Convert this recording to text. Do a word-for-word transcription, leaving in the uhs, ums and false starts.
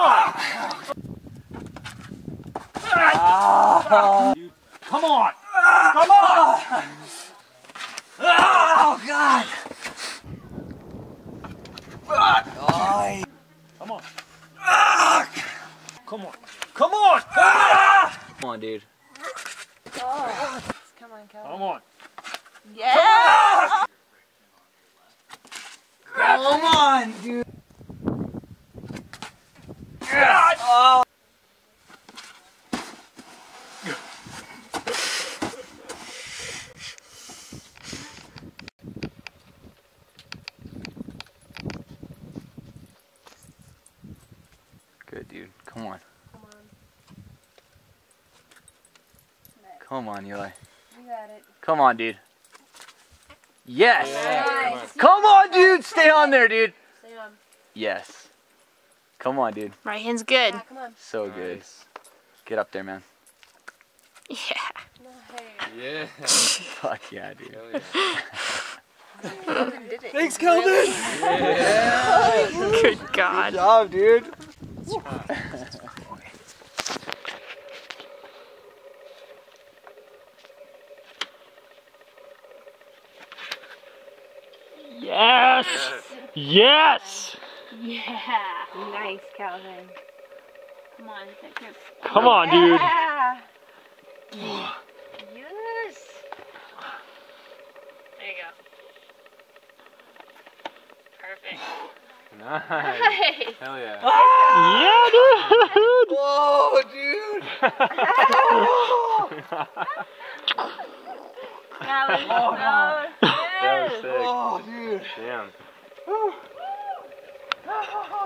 on! Dude, come on! Come on! Oh, God! Oh. Come on. Come on. Come on! Come on, dude. Oh. Come on, Calvin. Come on. Yeah! Come on, dude. Oh. Good, dude. Come on. Come on. Come on, Eli. You got it. Come on, dude. Yes! Yeah. Nice. Come on, dude! Stay on there, dude! Stay on. Yes. Come on, dude. Right hand's good. Yeah, come on. So Nice. good. Get up there, man. Yeah. Nice. Yeah. Fuck yeah, dude. Hell yeah. Calvin did it. Thanks, Calvin! Yeah. Good God. Good job, dude. Yes! Yes! Yeah. Nice, Calvin. Come on, that grip. Come on, dude. Yeah. Yes. There you go. Perfect. Nice. Nice. Hell yeah. Ah! Yeah, dude! Whoa, dude! That was That was so sick. Oh, dude. Damn.